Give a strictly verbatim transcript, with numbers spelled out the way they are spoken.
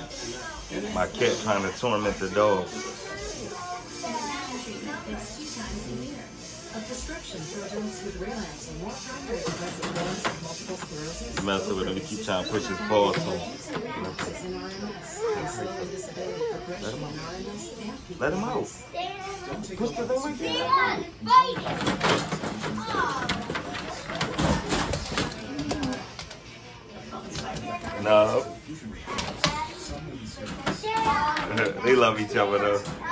My cat trying to torment the dog. You mess with him, you keep trying to push his paws to him. Let him out. Let him out. Push the thing right there. No. They love each other though.